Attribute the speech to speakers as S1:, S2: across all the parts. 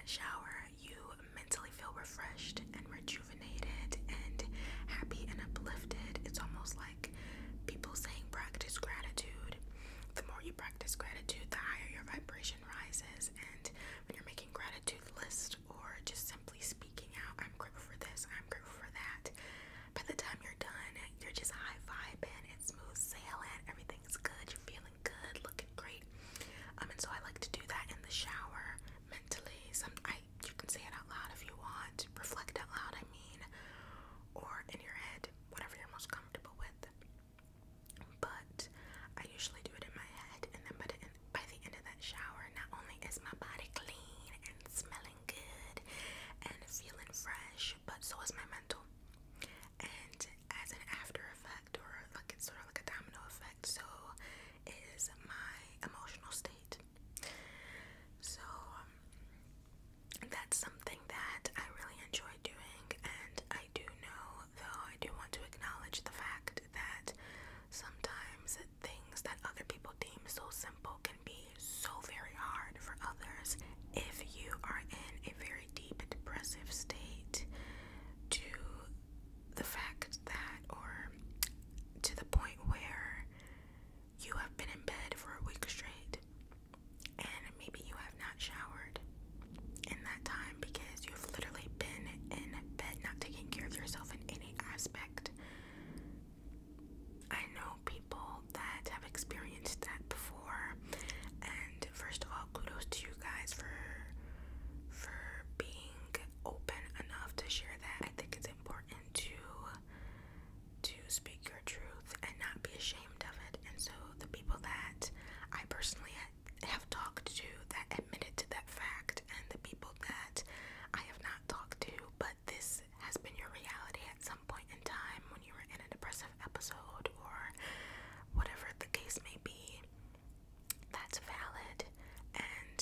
S1: that shower, you mentally feel refreshed and rejuvenated and happy and uplifted. It's almost like people saying practice gratitude. The more you practice gratitude, the higher your vibration rises. And when you're making gratitude list or just simply speaking out, I'm grateful for this, I'm grateful for that, by the time you're done, you're just high vibing, it's smooth sailing, everything's good, you're feeling good, looking great. And so I like to do that in the shower mentally. You can say it out loud if you want, reflect out loud, I mean, or in your head, whatever you're most comfortable with. But I usually do it in my head, and then by the end of that shower, not only is my body clean and smelling good and feeling fresh, but so is my mental. And as an after effect, or like it's sort of like a domino effect, so is my emotional state. So that's something that I really enjoy doing, and I do know, though, I do want to acknowledge the fact that sometimes things that other people deem so simple can be so very hard for others. If you are in a very deep depressive state, to the fact that, or to the point where you have been in bed for a week straight and maybe you have not showered in that time because you've literally been in bed not taking care of yourself in any aspect. I know people that have experienced that before, and first of all, kudos to you guys for being open enough to share that. I think it's important to speak your truth and not be ashamed of it. And so the people that I personally have talked to that admitted to that fact, and the people that I have not talked to, but this has been your reality at some point in time when you were in a depressive episode or whatever the case may be, that's valid. And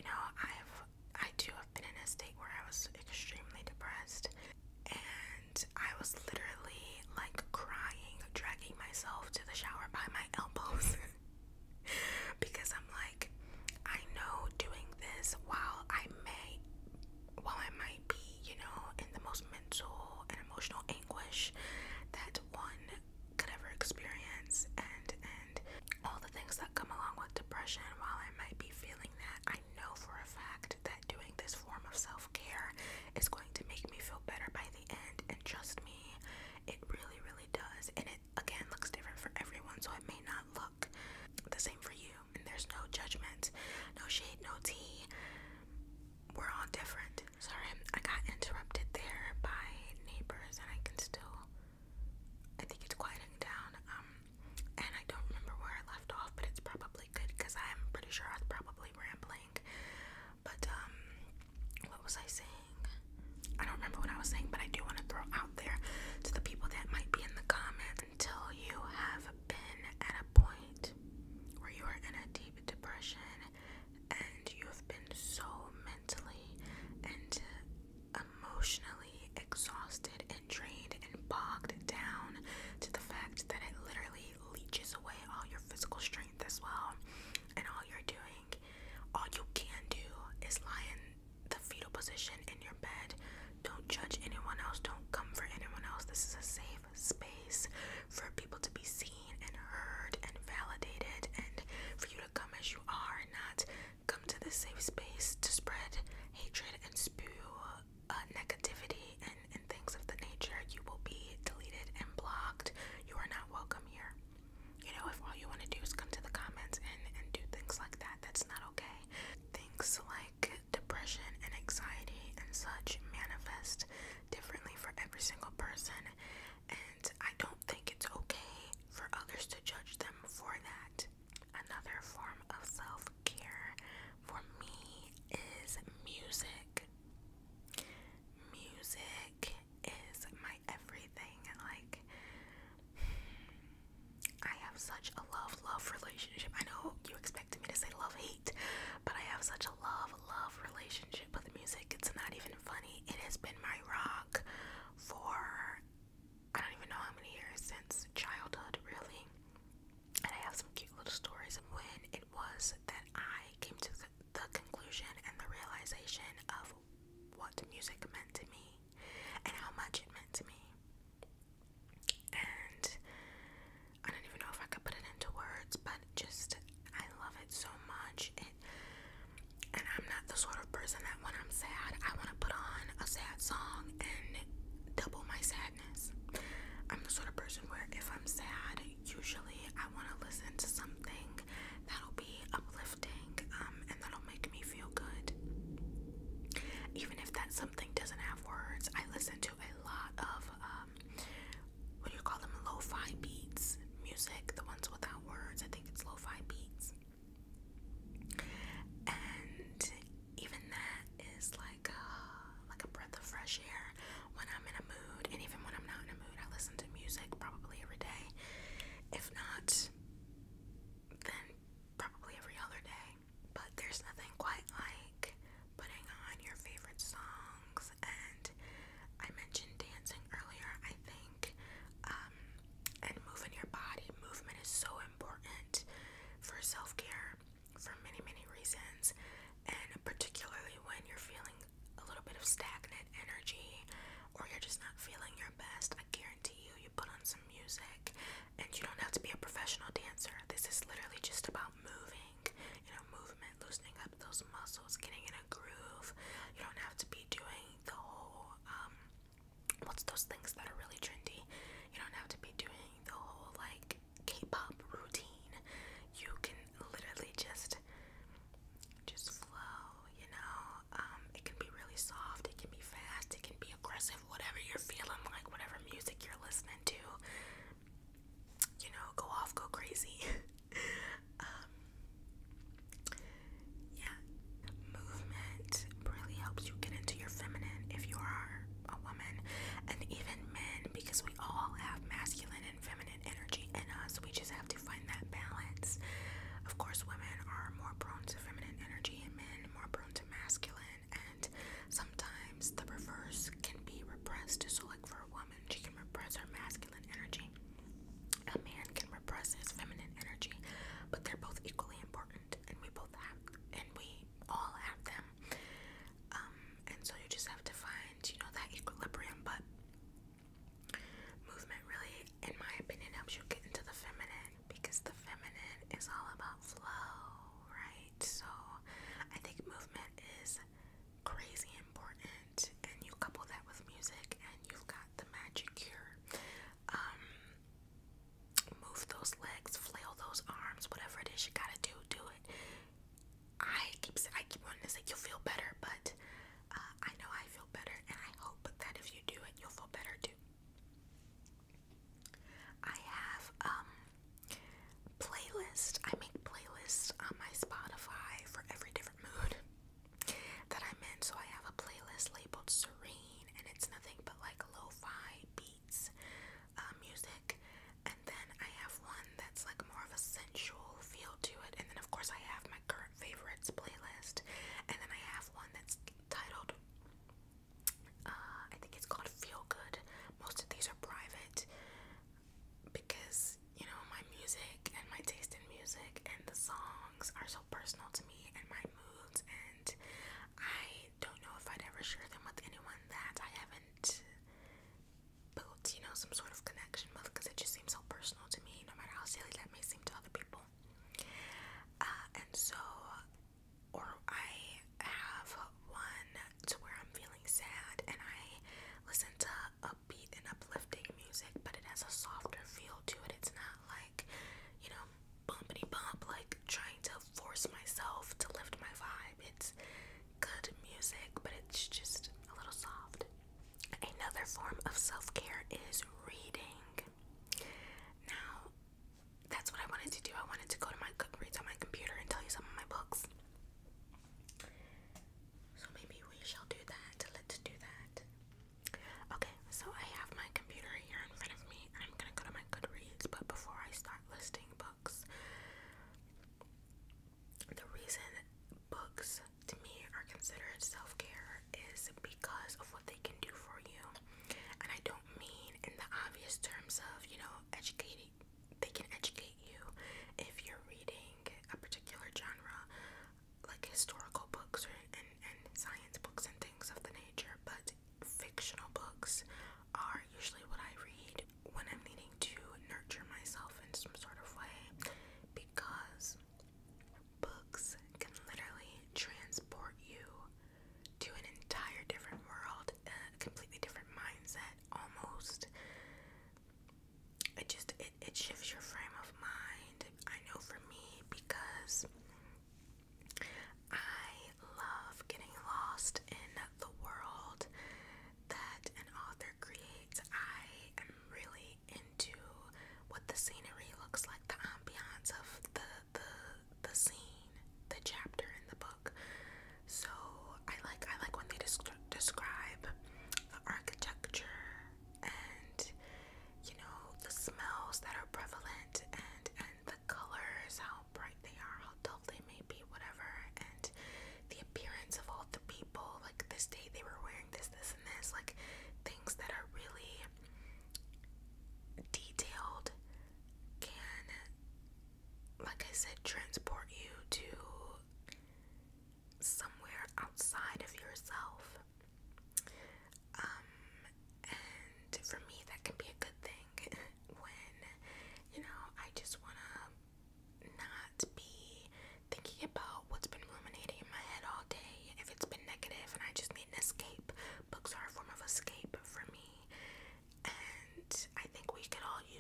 S1: I too have been in a state where I was extremely depressed, and I was literally like crying, dragging myself to the shower by my elbows because I'm like, I know doing this while I might be, in the most mental and emotional anguish that one could ever experience, and all the things that come along with depression, while I might be feeling that, I know for a fact that doing this form of self-care is going to make me feel better by the end. And trust me, it really, really does. And it, again, looks different for everyone, so it may not look the same for you. And there's no judgment, no shade, no tea. We're all different. Sorry, I got interrupted there by neighbors, and I think it's quieting down. And I don't remember where I left off, but it's probably good because I'm pretty sure I was probably rambling. But what was I saying? I don't remember what I was saying, but I do want to throw out there to the people that might be in the comments, until you have been at a point where you are in a deep depression and you have been so mentally and emotionally exhausted and drained and bogged down to the fact that it literally leeches away all your physical strength as well, and all you can do is lie in the fetal position in your bed. Don't judge anyone else, don't come for anyone else. This is a safe space for people to be seen and heard and validated, and for you to come as you are, not come to this safe space to spread hatred and spew negativity and things of the nature. You will be deleted and blocked. You are not welcome here. If all you want to do is come to the comments and do things like that, that's not okay. Things like depression and anxiety and such manifest differently for every single person, and I don't think it's okay for others to judge them for that. Another form of self-care for me what music meant to me and how much it meant to me. And I don't even know if I could put it into words, but just, I love it so much. And I'm not the sort of person that when I'm sad, I want to put on a sad song and double my sadness. I'm the sort of person where if I'm sad, usually I want to listen to something that'll be uplifting, and that'll make me feel good. Even if that something doesn't have words, I listen to a lot of, what do you call them, lo-fi beats music, the ones without words. I think it's lo-fi beats. And even that is like a breath of fresh air when I'm in a mood. And even when I'm not in a mood, I listen to music probably every day. If not, then probably every other day. But there's nothing quite like putting on your favorite songs. And I mentioned dancing earlier, I think, and moving your body. Movement is so important for self-care for many, many reasons, and particularly when you're feeling a little bit of stagnant energy or you're just not feeling your best. I guarantee you put on some music, and you don't have to be a professional dancer. This is literally just about moving, movement, loosening up those muscles, getting in a groove. You don't have to be doing the whole, what's those things that are really trendy? You don't have to be doing the whole like K-pop routine. You can literally just flow, it can be really soft, it can be fast, it can be aggressive, whatever you're feeling like, whatever music you're listening to, go off, go crazy. Yeah, movement really helps you get into your feminine if you are a woman, and even men, because we all have masculine and feminine energy in us. We just have to find that balance. Of course, women are more prone to feminine energy and men more prone to masculine, and sometimes the reverse can be repressed. So like for a woman, she can repress her masculine energy. A man can repress his feminine energy, but they're both equally important, and we all have them. And so you just have to find, that equilibrium. But movement really, in my opinion, helps you get into the feminine, because the feminine is all about flow, right? So I think movement is crazy important, and you couple that with music and you've got the magic cure. Move those legs, flail those arms, whatever it is you gotta do, do it. I keep wanting to say you'll feel better, but I know I feel better, and I hope that if you do it, you'll feel better too. I have playlists. I make playlists on my Spotify for every different mood that I'm in. So I have a playlist labeled Serene, and it's nothing but like lo-fi beats, music. And then I have one that's like more of a sensual feel to it. And then of course I have my current favorites playlist. And then I have one that's titled, I think it's called Feel Good. Most of these are private because, my music and my taste in music and the songs are so personal to me and my moods, and I don't know if I'd ever share them with anyone that I haven't built, some sort of connection with, because it just seems so personal to me, no matter how silly that may seem to other people. And so, or I have one to where I'm feeling sad and I listen to upbeat and uplifting music, but it has a softer feel to it. It's not like, bumpity bump, like trying to force myself to lift my vibe. It's good music, but it's just a little soft. Another form of self-care is reading. Now, that's what I wanted to do. I wanted to go to my Goodreads on my computer and tell you some of my books. So maybe we shall do that. Let's do that. Okay, so I have my computer here in front of me, and I'm gonna go to my Goodreads, but before I start listing books, the reason books to me are considered self-care is because of what they can do for you. And I don't mean in the obvious terms of, educating. They can educate you if you're reading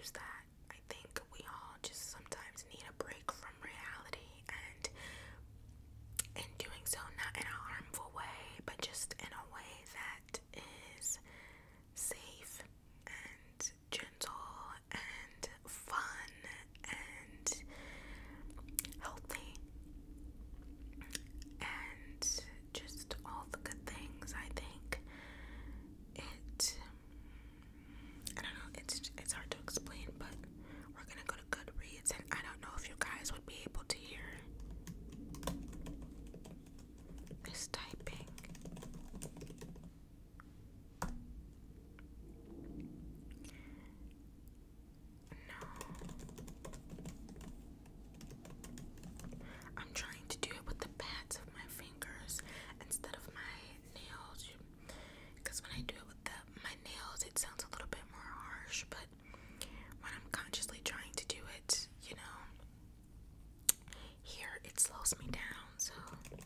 S1: use that. I think we all just sometimes need a break from reality, and in doing so, not in a harmful way, but just in a way that is safe and gentle and fun and healthy and just all the good things. I think I don't know, it's hard to explain, but we're gonna go to Goodreads, and I don't know if you guys would be able to hear this typing. No. I'm trying to do it with the pads of my fingers instead of my nails, because when I do it with my nails, it sounds a little bit more harsh, but when I'm consciously trying to do it, here it slows me down, so.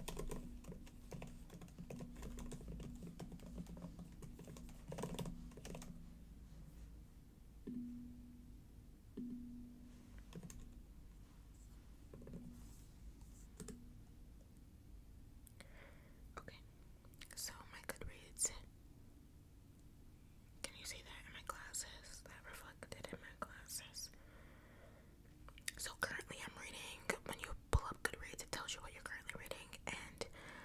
S1: Okay, so my Goodreads. Can you see that in my glasses? That reflected in my glasses. So currently I'm reading, when you pull up Goodreads, it tells you what you're currently reading, and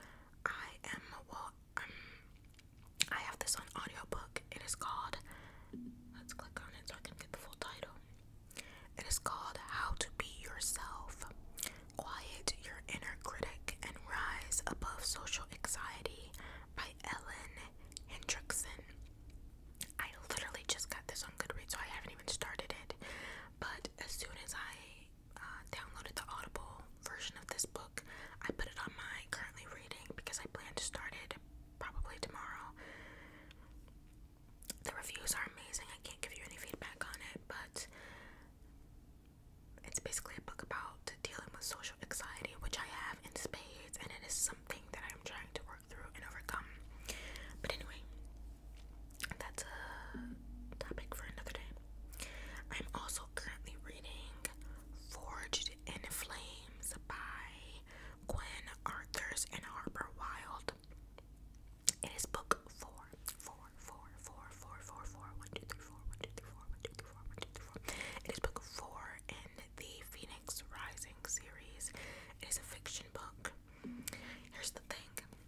S1: I have this on audiobook. It is called, let's click on it so I can get the full title. It is called How to Be Yourself. Quiet Your Inner Critic and Rise Above Social Anxiety by Ellen Hendrickson. I literally just got this on Goodreads, so I haven't even started it. But as soon as I downloaded the Audible version of this book, I put it on my currently reading because I plan to start it probably tomorrow. The reviews are amazing. I can't give you any feedback on it, but it's basically a book about dealing with social anxiety, which I have in spades, and it is something that I'm trying to work through and overcome. But anyway, that's a topic for another day. I'm also currently reading Forged in Flames by Gwen Arthurs and Harper Wilde. It is book 4. 4, 4, 4, 4, 4, 4. 1, 2, 3, 4, 1, 2, 3, 4, 1, 2, 3, 4, 1, 2, 3, 4. It is book 4 in the Phoenix Rising series. It is a fiction book. Here's the thing.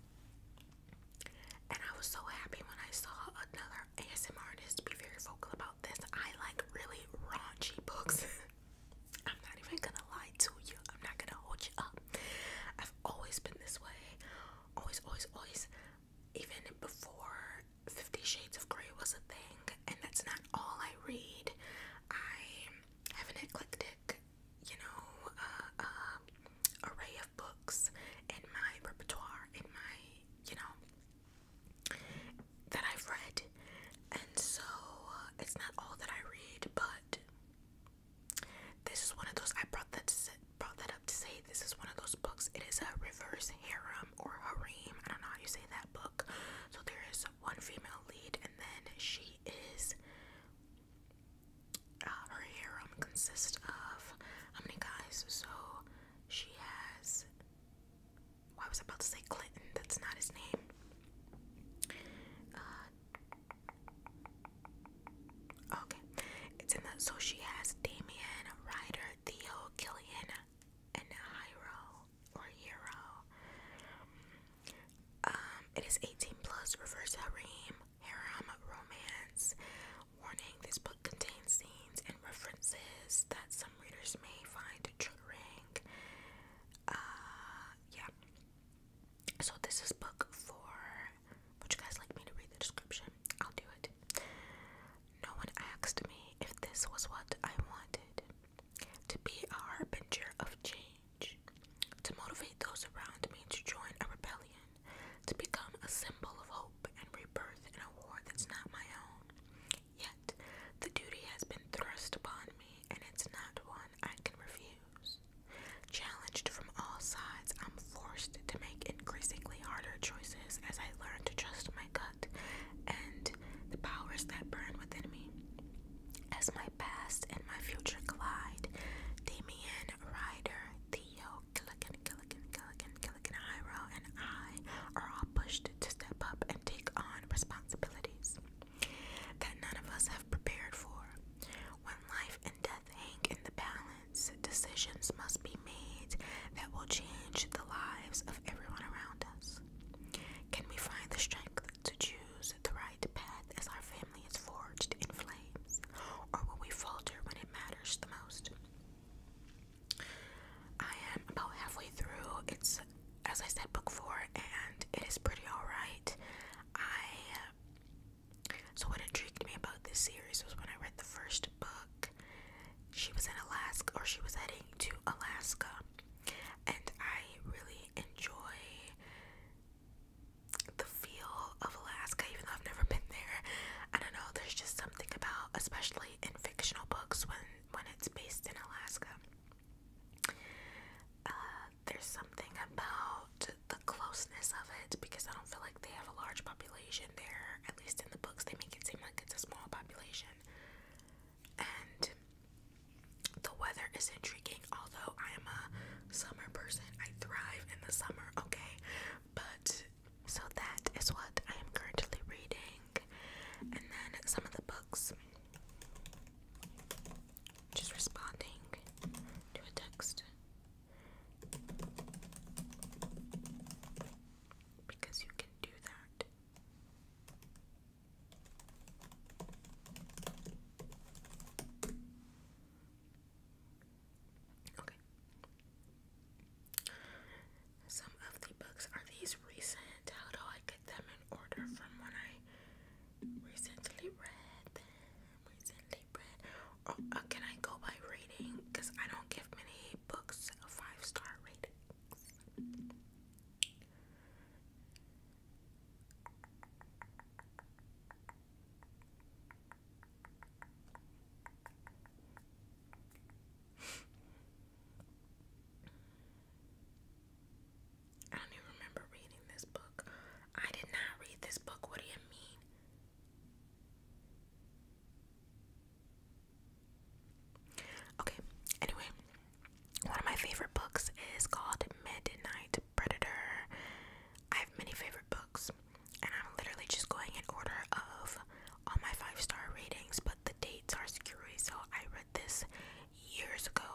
S1: And I was so happy when I saw another ASMR artist be very vocal about this. I like really raunchy books. I'm not even gonna lie to you. I'm not gonna hold you up. I've always been this way. Always, always, always. Even before 50 Shades of Grey was a thing. And that's not all I read. I have an eclectic, array of books in my repertoire, in my, that I've read. And so it's not all that I read, but this is one of those. I brought that up to say this is one of those books. It is a reverse harem or harem. I don't know how you say that book. So there is one female lead, and then she is. Her harem consists of how many guys? So she has. Well, I was about to say Clinton. That's not his name. Okay, it's in the. So she has Damien, Ryder, Theo, Killian, and Hero. It is 18 plus, reverse harem romance. Warning: this book contains scenes and references that some readers may find triggering. Yeah. So this is book 4. Would you guys like me to read the description? I'll do it. No one asked me if this was what I wanted. To be a harbinger of change. To motivate those around me to join a rebellion. To become a symbol of hope and rebirth in a war that's not my own. Yet, the duty has been thrust upon me, and it's not responsibilities that none of us have prepared for. When life and death hang in the balance, decisions must be made that will change the lives of everyone around us. Can we find the strength to choose the right path as our family is forged in flames, or will we falter when it matters the most? I am about halfway through. It's, as I said, book 4, and it is pretty alright. So what intrigued me about this series was when I read the first book, she was in Alaska, or she was heading to Alaska, and I really enjoy the feel of Alaska, even though I've never been there. I don't know, there's just something about, especially in fictional books, when it's based in Alaska, there's something about the closeness of it, because I don't feel like they have a large population there. At least in the books, they make it seem like it's a small population. And the weather is intriguing, although I am a summer person. I thrive in the summer, okay? But, so that is what I am currently reading. And then some of the books, just responding to a text. Because you can do that. Okay. Some of the books, are these recent? How do I get them in order from when I recently read them? Can I go by rating? Because I don't give many books a 5-star rating. I don't even remember reading this book. I did not read this book. What do you mean? Okay, anyway, one of my favorite books is called Midnight Predator. I have many favorite books, and I'm literally just going in order of all my 5-star ratings, but the dates are screwy, so I read this years ago.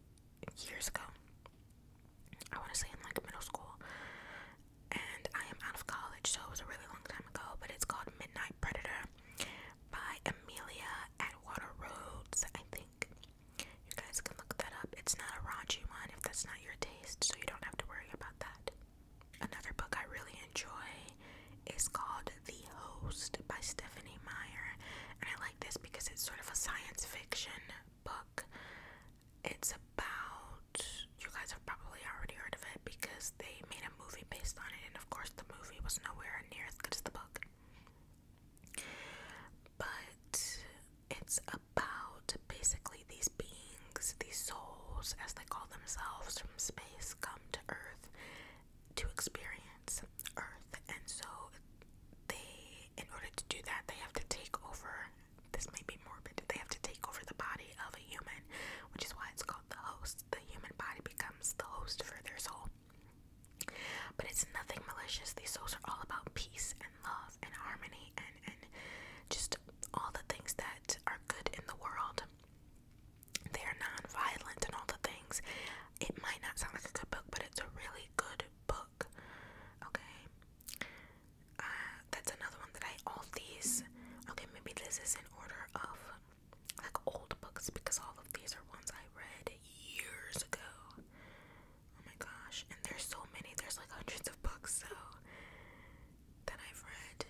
S1: I want to say in like middle school, and I am out of college, so it was a really long time ago. But it's called Midnight Predator by Amelia Atwater Rhodes, I think. You guys can look that up. It's not a raunchy one if that's not your taste, so you don't have to worry about that. Another book I really enjoy is called The Host by Stephanie Meyer, and I like this because it's sort of a science fiction book. It's about, you guys have probably already heard of it because they made a movie based on it, and of course the movie was nowhere near as good as the book. But it's about basically these beings, these souls, as they call themselves, from space come to Earth to experience Earth, and so they, in order to do that, they have to take over, this may be morbid, they have to take over the body of a human, which is why it's called the host. The human body becomes the host for their soul. But it's nothing malicious. These souls are all about peace and love and harmony and just all the things that are good in the world. They are non-violent and all the things. It might not sound like a good book, but it's a really good book. Okay. That's another one that all these, okay, maybe this is in order of like old books, because all of these are ones I read years ago. Oh my gosh, and there's so many, there's like hundreds of books so that I've read.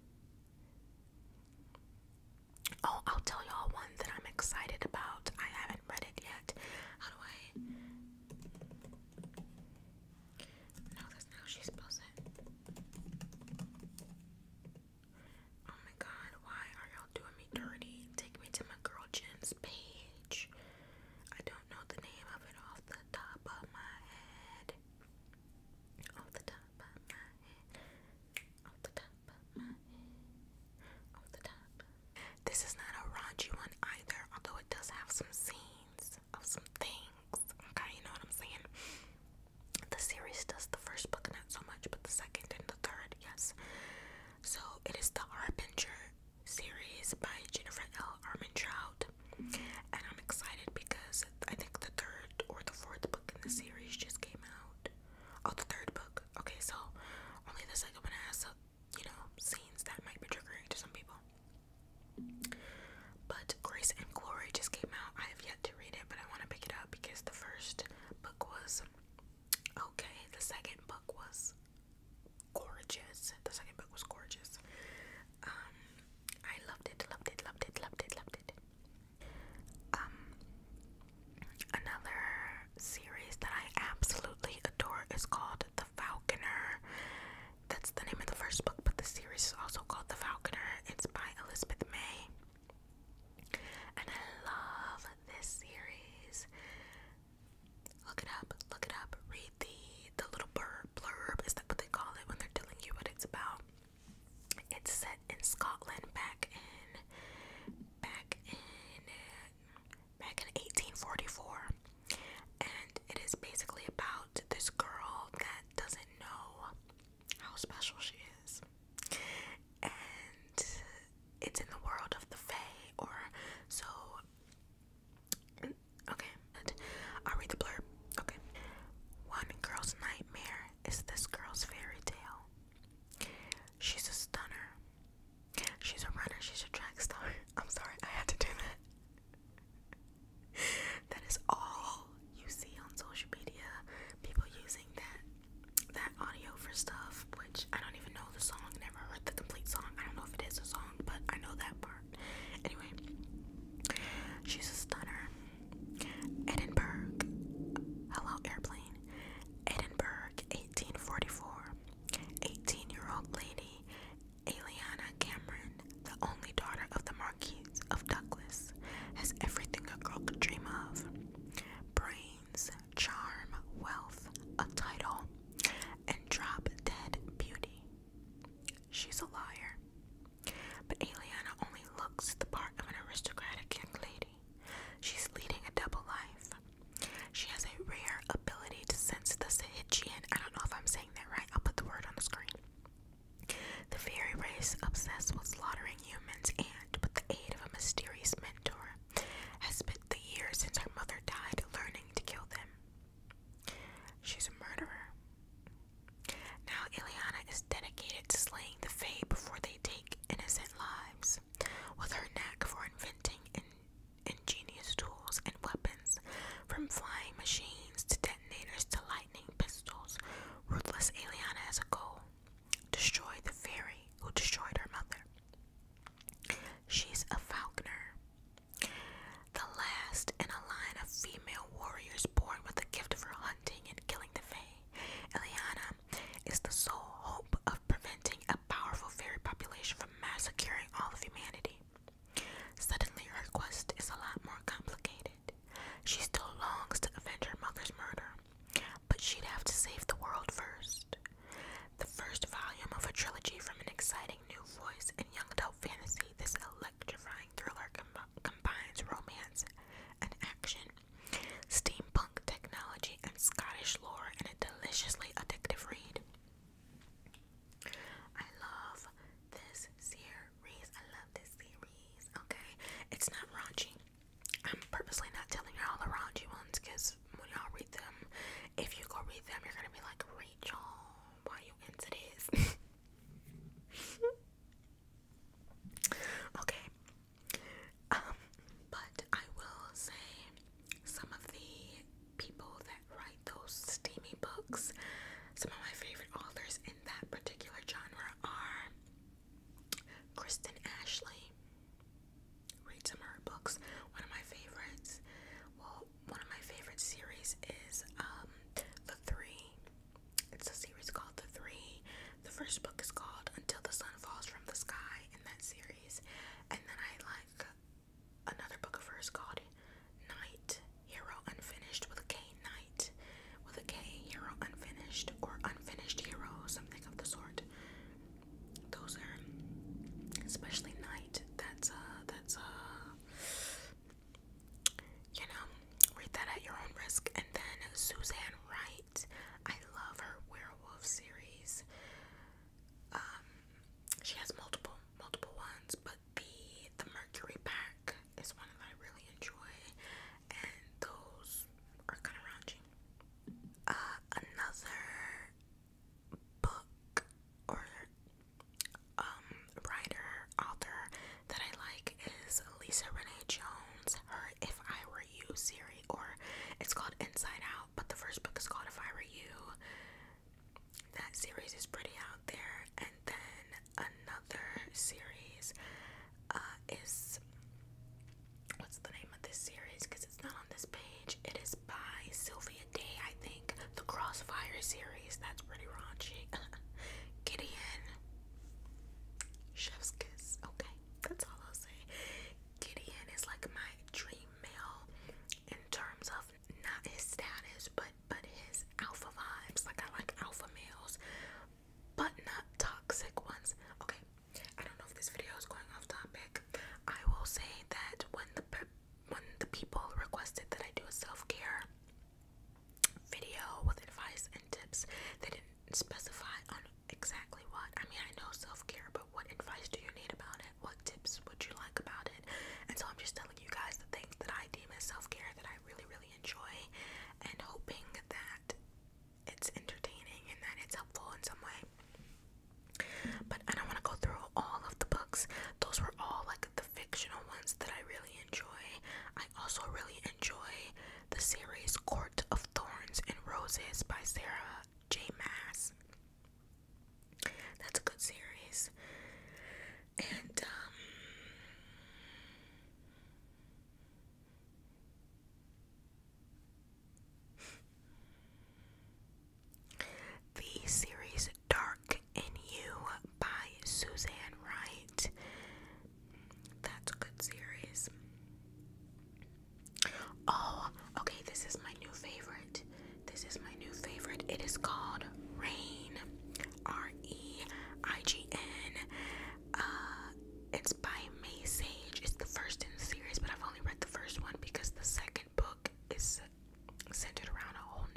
S1: Oh, I'll tell y'all one that I'm excited about. I haven't read it yet. How do I? No, that's not how she spells it. Oh my god, why are y'all doing me dirty? Take me to my girl Jen's page. I don't know the name of it off the top of my head. Off the top of my head. Off the top of my head. Off the top. This is not a raunchy one either, although it does have some scenes of some things. Okay, you know what I'm saying? The series does the first book not so much, but the second and the third, yes. So it is The Harp Avenger series by Jennifer L. Armentrout, and I'm excited because I think the third or the fourth book in the series just came out. Oh, the third book. Okay, so only the second one has, scenes that might be triggering to some people. But Grace and Glory just came out. I have yet to read it, but I want to pick it up because the first book was okay. The second book was gorgeous. I loved it. Another series that I absolutely adore is called The Falconer. That's the name of the first book, but the series is also called The Falconer. It's by Elizabeth May. And I love this series. Look it up. Read the little blurb. Is that what they call it when they're telling you what it's about? It's set in Scotland back in 1844, and it is basically about this girl that doesn't know how special she is, and it's in the world of the Fae, or so. Okay, I'll read the blurb. Okay, one girl's nightmare is this girl's fairy tale. She's a stunner. She's a runner. She's a track star. I'm sorry, I had to do that. That is all you see on social media. People using that audio for stuff, which I don't even know the song. Never heard the complete song. I don't know if it is a song, but I know that part. Anyway, she's a stunner. Edinburgh. Hello, airplane. Edinburgh, 1844. 18-year-old lady Eliana Cameron, the only daughter of the Marquis of Douglas, has everything a girl could dream of. Brains, charm, wealth, a title, and drop-dead beauty. She's a liar. But Eliana only looks the part of an aristocratic young lady. She's leading a double life. She has a rare ability to sense the Sahijian. I don't know if I'm saying that right. I'll put the word on the screen. The fairy race, obsessed with slaughtering humans and, with the aid of a mysterious mentor, has spent the years since her mother died learning to kill them. She's a murderer. Now Eliana is dedicated to slaying the Fae before they take innocent lives. With her knack for inventing ingenious tools and weapons, from flying machines to detonators to lightning pistols, ruthless Eliana has a goal: destroy the fairy who destroyed her mother. She's a falconer, the last in a line of female warriors born with the gift for hunting and killing the Fae. Eliana is the sole hope of preventing a powerful fairy population from massacring all of humanity. Suddenly, her quest is a lot more complicated. She still longs to avenge her mother's murder, but she'd have to save the world first. The first volume of a trilogy from an exciting new voice in young adult fantasy, this electrifying thriller combines romance and action, steampunk technology, and Scottish lore in a deliciously addictive read. I love this series. Okay? It's not raunchy. I'm purposely not telling you all the raunchy ones, because when y'all read them, if you go read them, you're gonna be like, Rachel, why you into this? Okay. But I will say some of the people that write those steamy books, some of my favorite authors in that particular genre are Kristen Ashley. Read some of her books. One of my favorites, one of my favorite series is The Three. It's a series called The Three. The first book is called Until the Sun Falls from the Sky in that series. And then I like another book of hers called Night, Hero Unfinished, with a K, Night, with a K, Hero Unfinished, or Unfinished Hero, something of the sort. Those are, especially Night, that's read that at your own risk. And then Suzanne Wright, I love her werewolf series. Inside Out, but the first book is called If I Were You. That series is pretty out there. And then another series is, what's the name of this series? Because it's not on this page. It is by Sylvia Day, I think. The Crossfire series. That's pretty raunchy. Gideon. Chef's kiss. Okay, that's all I'll say. Gideon is like my dream male in terms of not his status, but his alpha vibes. Like, I like alpha males, but not toxic ones. Okay, I don't know if this video is going off topic. I will say that when the people requested that I do a self-care video with advice and tips, they didn't specify on exactly what. I mean, I know self-care, but what advice do you need about it? What tips would you like about it? And so I'm just telling you guys the things that I deem as self-care that I really, really enjoy, and hoping that it's entertaining and that it's helpful in some way. But I don't want to go through all of the books. Those were all like the fictional ones that I really enjoy. I also really enjoy the series Court of Thorns and Roses by Sarah J. Maas. That's a good series. And the series Dark in You by Suzanne Wright. That's a good series. Oh, okay, this is my new favorite. It is called Rain. Reign. It's by May Sage. It's the first in the series, but I've only read the first one because the second book is centered around a whole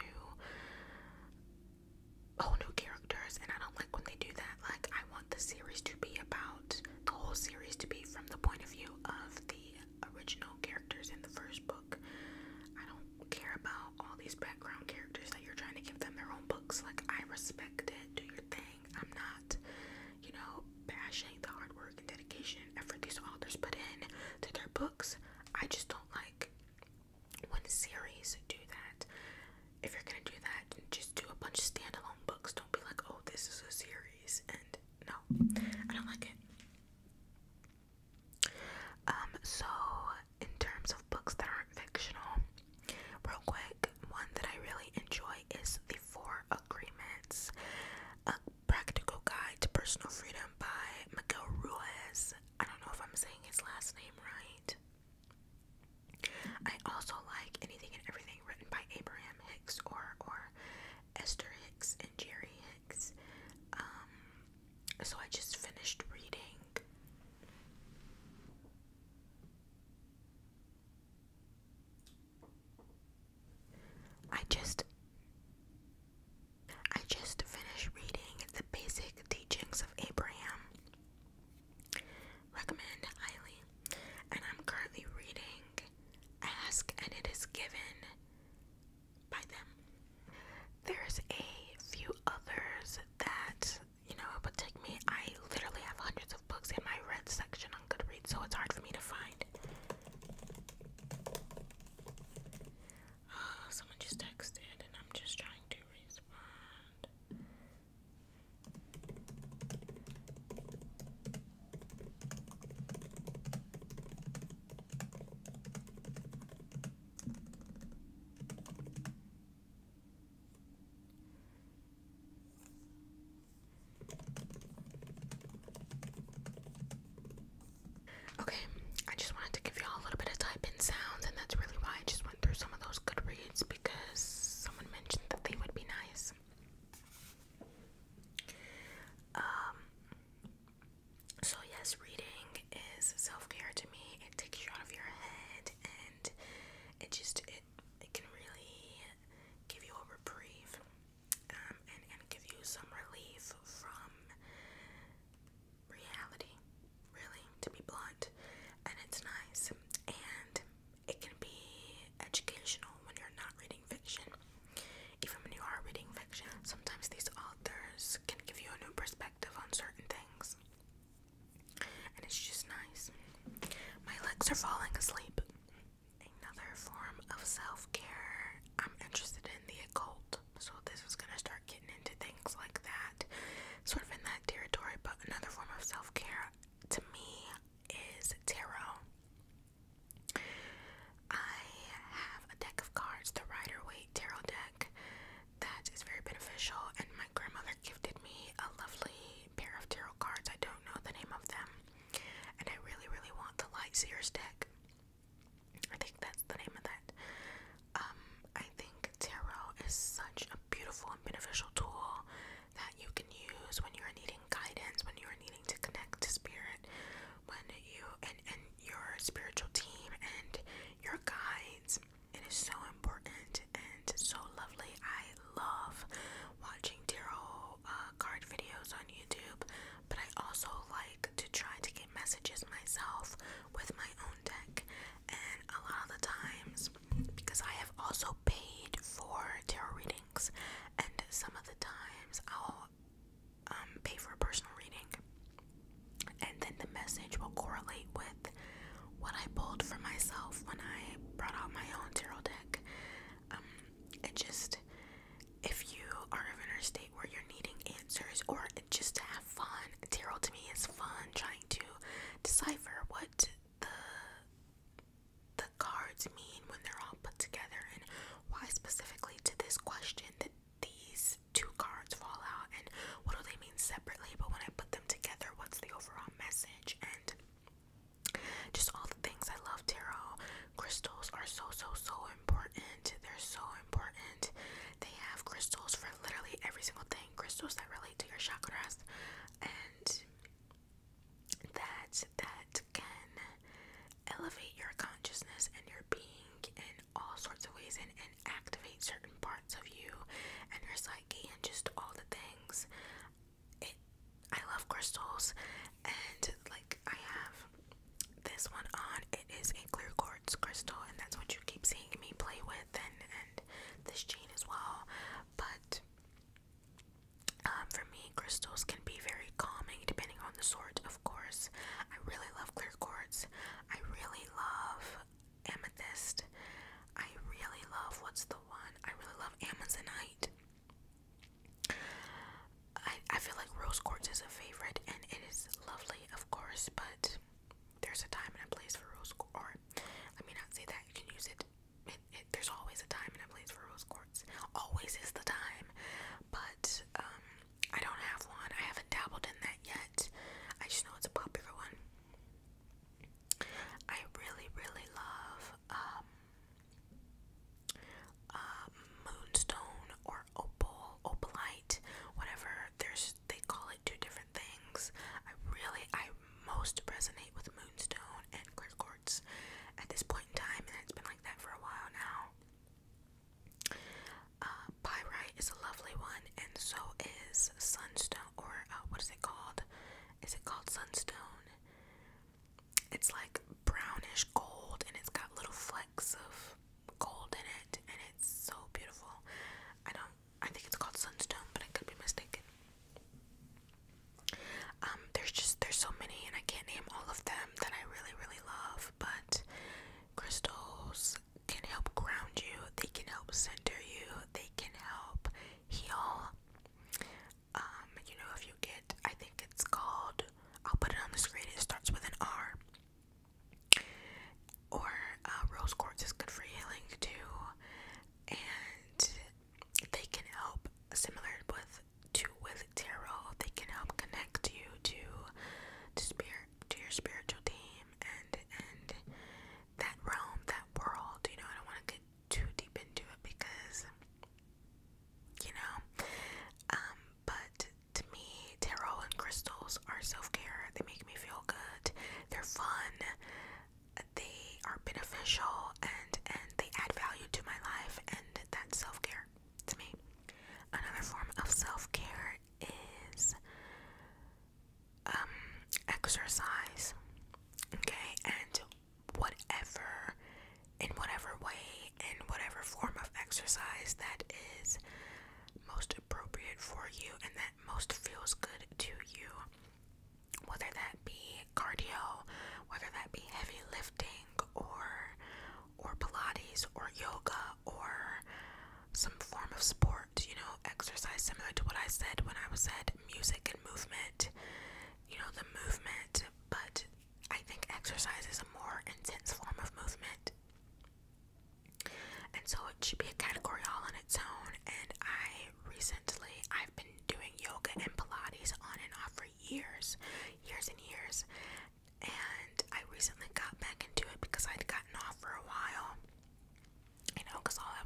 S1: new characters, and I don't like when they do that. Like, I want the series to be about, the whole series to be from the point of view of the original characters in the first book. I don't care about all these background characters that you're trying to give them their own books. Like, I respect it, do your thing. I'm not, bashing the hard work and dedication and effort these authors put in to their books. I just don't like when series do that. If you're gonna do that, just do a bunch of standalone books. Don't be like, oh, this is a series. And no, I don't like it. So in terms of books that aren't fictional, real quick, one that I really enjoy is The Four Agreements, A Practical Guide to Personal Freedom by Miguel Ruiz. I don't know if I'm saying his last name right. I also like Anything and Everything written by Abraham Hicks or Esther Hicks and Jerry Hicks. So I just finished reading The Basic Teachings of Abraham. Recommend highly. And I'm currently reading Ask and It Is Given by them. There's a few others that, it would take me. I literally have hundreds of books in my read section on Goodreads, so it's hard for me to find. Someone just texted and I'm just trying to respond. Okay, I just wanted to give you all a little bit of type-in sounds, and that's really why I just went through some of those Goodreads, because someone mentioned that they would be nice. So yes, reading is self-care to me. It takes you out of your head, and it can really give you a reprieve, and give you some relief from reality, really, to be blunt. And it's nice, and it can be educational when you're not reading fiction. Even when you are reading fiction, sometimes these authors can give you a new perspective on certain things, and it's just nice. My legs are falling asleep. Another form of self-care I'm Sightseer's deck. I think that's the name of that. I think tarot is such a beautiful and beneficial tool that you can use when you're needing guidance, when you're needing to connect to spirit, when you and your spiritual team and your guides. It is so important and so lovely. I love watching tarot card videos on YouTube, but I also like to try to get messages myself with my own deck. And a lot of the times, because I have also paid for tarot readings, and some of the times I'll pay for a personal reading, and then the message will correlate with what I pulled for myself when I brought out my own tarot deck. It just, if you are of an inner state where you're needing answers or just to have fun, tarot to me is fun, trying to decipher what the cards mean when they're all put together, and why specifically to this question that these two cards fall out, and what do they mean separately, but when I put them together, what's the overall message, and just all the things. I love tarot. Crystals are so important. They're so important. They have crystals for literally every single thing. Crystals that relate to your chakras, and that can elevate your consciousness and your being in all sorts of ways, and activate certain parts of you and your psyche and just all the things. I love crystals, and like I have this one on. It is a clear quartz crystal, and that's what you keep seeing me play with, and this chain as well. But for me, crystals can be very calming depending on the sort, of course. I really love clear quartz. I really love amethyst. I really love, what's the one? I really love amazonite. I feel like rose quartz is a favorite, and it is lovely, of course, but there's a time and a place for rose quartz. Or let me not say that. You can use it. There's always a time and a place for rose quartz. Always is the time. But I don't have one. I haven't dabbled in that yet. I just know it's a popular one. I really love moonstone or opalite, whatever. They call it two different things. I most resonate with moonstone and clear quartz at this point in time, and it's been like that for a while now. Pyrite is a lovely one, and so is sunstone, or what is it called? Is it called sunstone? It's like brownish gold, and it's got little flecks of gold in it, and it's so beautiful. I think it's called sunstone, but I could be mistaken. There's so many, and I can't name all of them that I really love, but crystals can help ground you, they can help center you, they can help heal. If you get, I think it's called, I'll put it on the screen, it starts with an R. Or rose quartz is good for healing too, and they can help, similar with tarot, they can help connect you to spirit, to your spiritual team, and that realm, that world. I don't want to get too deep into it because but to me, tarot and crystals are self-care. They make me feel good, they're fun, they are beneficial, and they add value to my life, and that's self-care to me. Another form of self-care is exercise. Okay, and in whatever way, in whatever form of exercise that is most appropriate for you and that most feels good to you, whether that be cardio, whether that be heavy lifting, or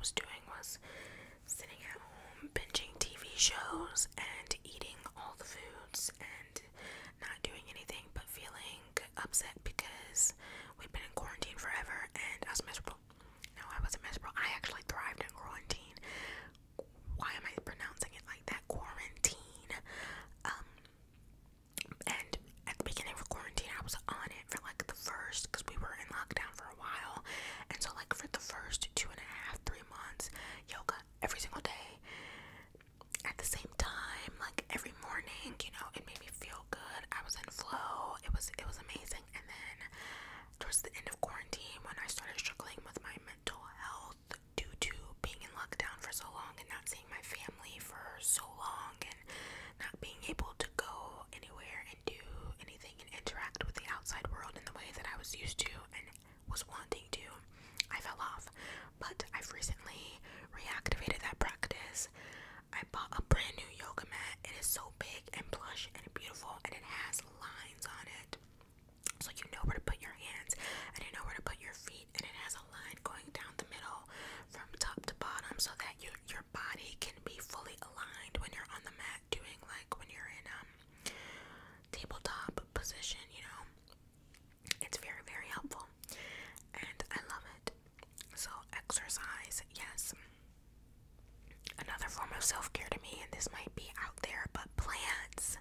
S1: was doing was sitting at home, binging TV shows, and eating all the foods, and not doing anything but feeling upset because we'd been in quarantine forever, and I was miserable. No, I wasn't miserable. I actually thrived in quarantine. Why am I pronouncing it like that? Quarantine. And at the beginning of quarantine, I was on it for like the first, because we were in lockdown for a while, and so like for the first 2.5, 3 months, yoga every single day at the same time, like every morning. It made me feel good. I was in flow. It was amazing. And then towards the end of quarantine, when I started struggling with my mental health due to being in lockdown for so long and not seeing my family for so long and not being able to go anywhere and do anything and interact with the outside world in the way that I was used to and was wanting to, I fell off. But I've recently reactivated that practice. I bought a brand new yoga mat. It is so big and plush and beautiful, and it has lines on it, so you know where to put your hands and you know where to put your feet, and it has a line going down the middle from top to bottom so that your body can be fully aligned when you're on the mat, doing like when you're in tabletop position. It's very, very helpful, and I love it. So exercise, yes. Another form of self-care to me, and this might be out there, but plants.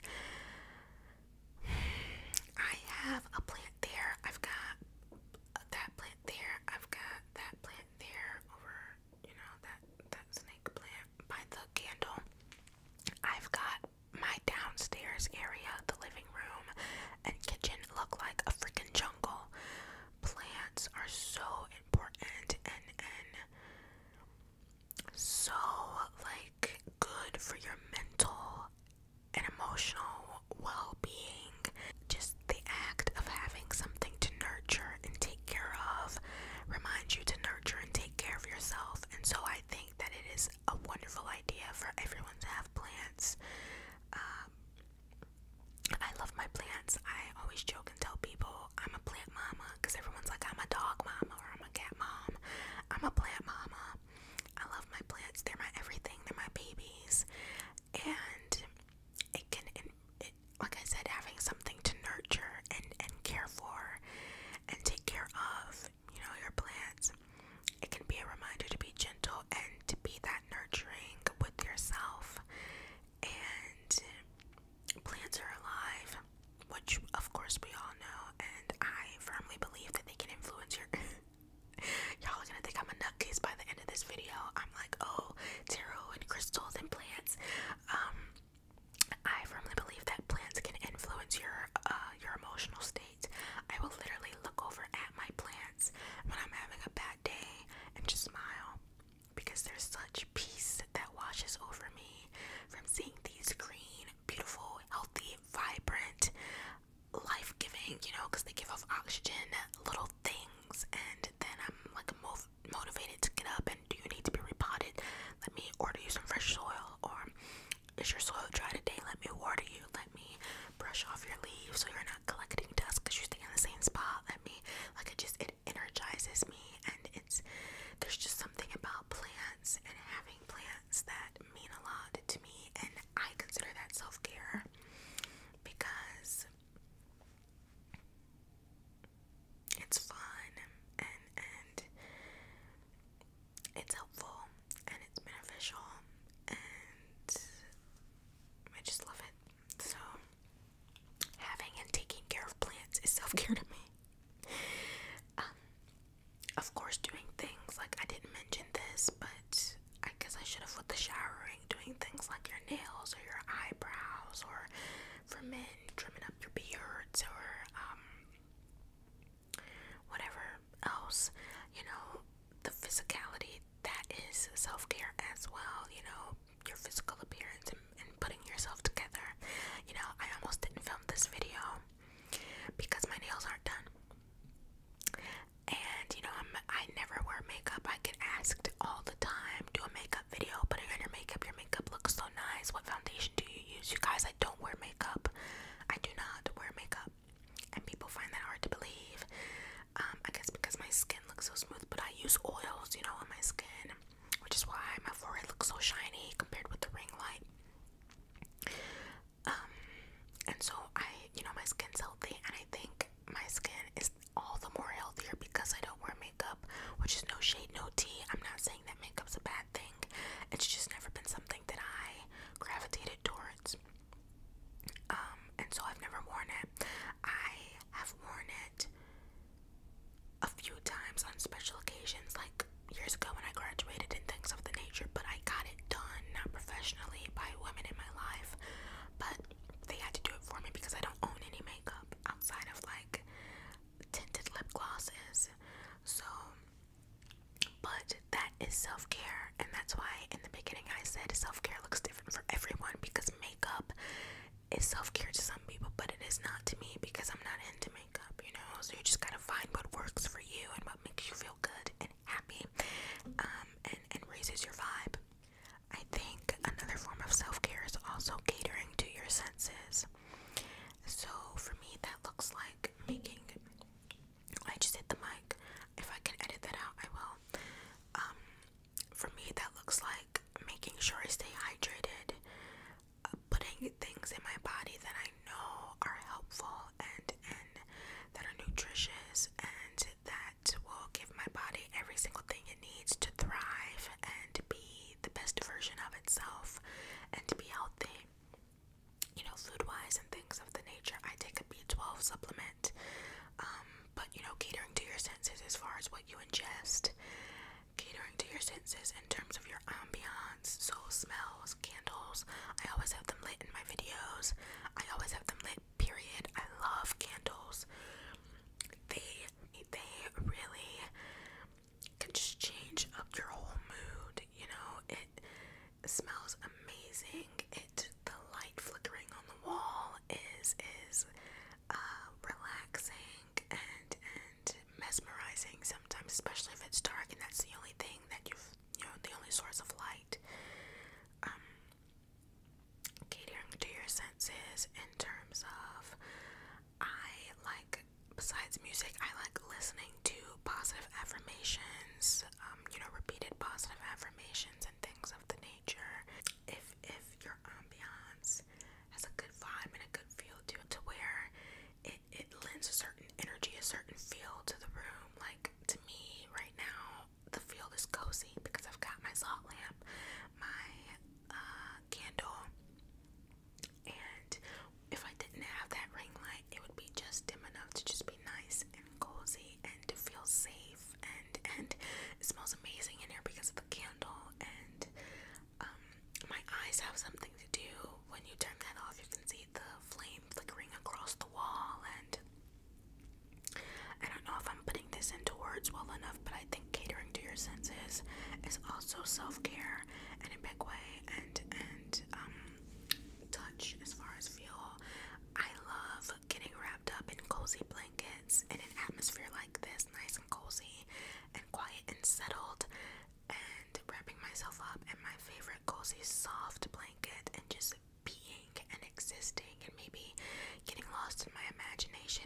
S1: I have a plant there. I've got that plant there. I've got that plant there over, that snake plant by the candle. I've got my downstairs area, the living room and kitchen, look like a freaking jungle. Plants are so important and so like good for your mental and emotional well-being. Just the act of having something to nurture and take care of reminds you to nurture and take care of yourself. And so I think that it is a wonderful idea for everyone to have plants. I love my plants. I always joke and tell people I'm a plant mama, because everyone's like, I'm a dog mama or I'm a cat mom. I'm a plant mama. I love my plants. They're my everything. They're my babies. And like I said, having something to nurture and care for and take care of, your plants, it can be a reminder to be gentle and to be that nurturing with yourself. And plants are alive, which of course we all know, and I firmly believe that they can influence your y'all are gonna think I'm a nutcase by the end of this video. I'm like, oh, tarot and crystals and plants. I firmly believe that plants can influence your emotional state. I will literally look over at my plants when I'm having a bad day and just smile, because there's such peace that washes over me from seeing these green, beautiful, healthy, vibrant, life-giving, because they give off oxygen, little things. And then I'm like motivated to get up and, do you need to be repotted? Let me order you some fresh soil. Or is your soil dry today? Let me water you. Let me brush off your leaves so you're not collecting dust because you stay in the same spot. It energizes me, and there's just something about plants and having plants that mean a lot to me, and I consider that self-care, because shiny compared with the ring light. And so my skin's healthy, and I think my skin is all the more healthier because I don't wear makeup, which is no shade, no tea. I'm not saying that makeup's a bad thing. It's just never been something that I gravitated towards. And so I've never worn it. I have worn it a few times on special occasions, like years ago when I graduated and things of the nature, but I got it done, not professionally, by women in my life, but they had to do it for me because I don't own any makeup outside of like tinted lip glosses. So, but that is self-care, and that's why in the beginning I said self-care looks different for everyone, because makeup is self-care to some people, but it is not to me because I'm not into makeup, so you just gotta find what works for you and what makes you feel good and happy, and raises your vibe. I think another form of self-care is also catering to your senses. So for me, that looks like I just hit the mic. If I can edit that out, I will. For me, that looks like making sure I stay hydrated, putting things in my body that I know are helpful and that are nutritious and that will give my body every single thing it needs to thrive and be the best version of itself and to be healthy, food-wise and things of the nature. I take a B12 supplement, but catering to your senses as far as what you ingest, catering to your senses in terms of your ambiance, so smells, candles. I always have them lit in my videos. I always have them lit, period. I love candles. They really can just change up your whole mood. It smells amazing. The light flickering on the wall is relaxing and mesmerizing sometimes, especially if it's dark and that's the only thing that the only source of light. Catering to your senses in terms of, besides music, I like listening to positive affirmations, repeated positive affirmations and things of the nature. If your ambiance has a good vibe and a good feel to it, to where it lends a certain energy, a certain feel to the room. Like, to me right now, the feel is cozy because I've got my salt lamp, my candle, and if I didn't have that ring light, it would be just dim enough to just be nice and cozy and to feel safe, and it smells amazing in here because of the candle. And my eyes have something to do. When you turn that off, you can see the flame flickering across the wall, and I don't know if I'm putting this into words well enough, but I think catering to your senses is also self-care in a big way, and touch as far as feel. I love getting wrapped up in cozy blankets in an atmosphere like this, nice and cozy and quiet and settled, and wrapping myself up in my favorite cozy soft blanket and just being and existing and maybe getting lost in my imagination.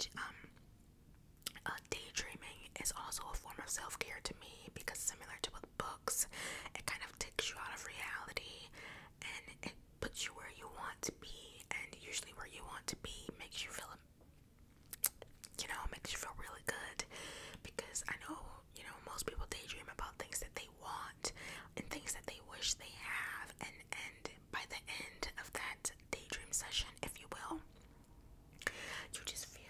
S1: Daydreaming is also a form of self-care to me because, similar to with books, it kind of takes you out of reality and it puts you where you want to be, and usually where you want to be makes you feel really good, because I know most people daydream about things that they want and things that they wish they have, and by the end of that daydream session, if you will, you just feel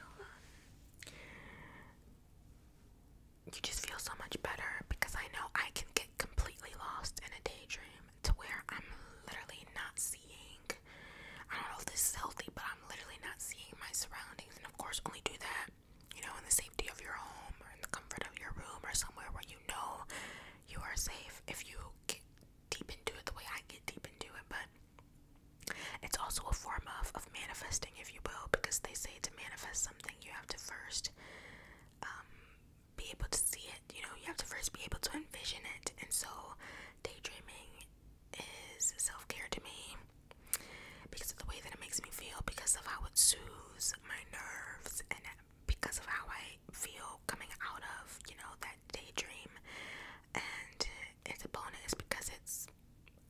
S1: so much better, because I know I can get completely lost in a daydream to where I'm literally not seeing, I don't know if this is healthy, but I'm literally not seeing my surroundings. And of course, only do that, in the safety of your home or in the comfort of your room or somewhere where you know you are safe. If you get deep into it the way I get deep into it, but it's also a form of manifesting, if you will, because they say to manifest something, you have to first be able to see it. You have to first be able to envision it. And so daydreaming is self-care to me because of the way that it makes me feel, because of how it soothes my nerves, and because of how I feel coming out of that daydream. And it's a bonus because it's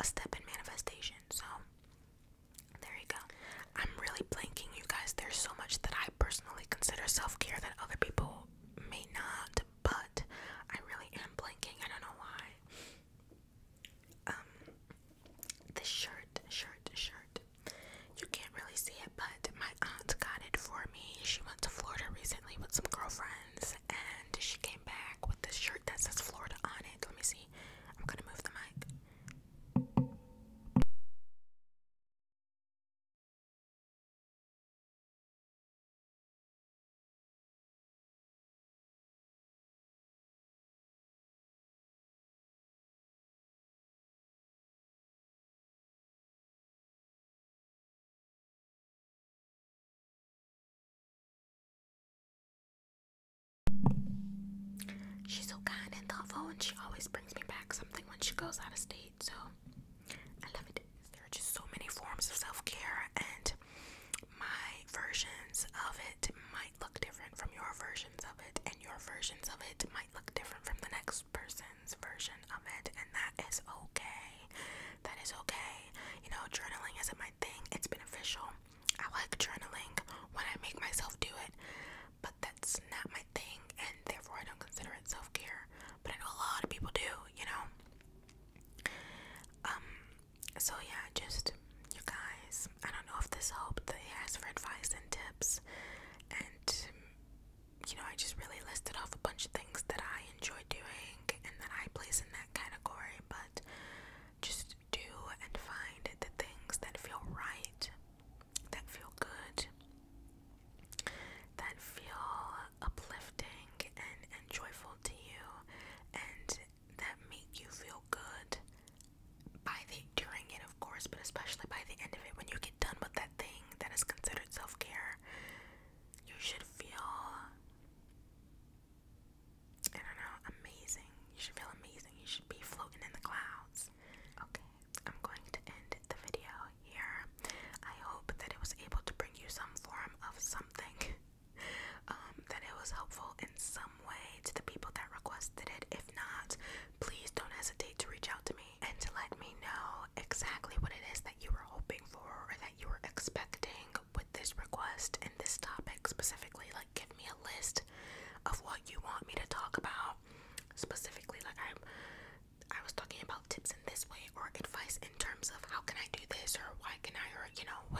S1: she's so kind and thoughtful, and she always brings me back something when she goes out of state. So I love it. There are just so many forms of self-care, and my versions of it might look different from your versions of it, and your versions of it might look different from the next person's version of it, and that is okay. That is okay. You know, journaling isn't my thing. It's beneficial. I like journaling when I make myself do it, but that's not my thing, and therefore I don't consider it self-care. But I know a lot of people do, you know. So yeah, just, you guys, I don't know if this helped. They asked for advice and tips, and you know, I just really listed off a bunch of things that I enjoy doing and that I place in that category. But just do and find the things that feel right, that feel good, that feel uplifting and joyful to you, and that make you feel good during it, of course, but especially by the end of it, when you get done with that thing that is considered self-care. You should feel, I don't know, amazing. You should feel amazing. You should be floating in the clouds. Okay, I'm going to end the video here. I hope that it was able to bring you some form of something, that it was helpful in some way to the people that requested it. If not, please don't hesitate to reach out to me and to let me know exactly what it is that you were hoping for or that you were expecting with this request and this topic specifically. Like, give me a list of what you want me to talk about specifically. Like, I was talking about tips in this way, or advice in terms of how can I do this, or why can I, or you know,